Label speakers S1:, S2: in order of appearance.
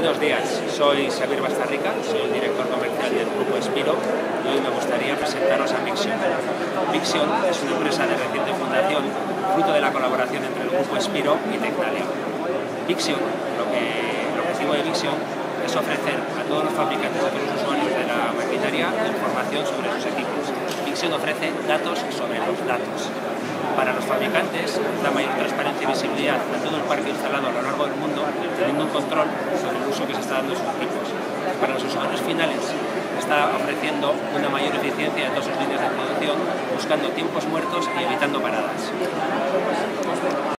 S1: Buenos días, soy Xavier Bastarrica, soy el director comercial del Grupo Espiro y hoy me gustaría presentaros a Vixion. Vixion es una empresa de reciente fundación, fruto de la colaboración entre el Grupo Espiro y Tecnalia. Vixion, el objetivo de Vixion es ofrecer a todos los fabricantes y a todos los usuarios de la maquinaria información sobre sus equipos. Vixion ofrece datos sobre los datos. Para los fabricantes, da mayor transparencia y visibilidad a todo el parque instalado a lo largo del mundo, teniendo un control sobre el uso que se está dando de sus equipos. Para los usuarios finales, está ofreciendo una mayor eficiencia de todas sus líneas de producción, buscando tiempos muertos y evitando paradas.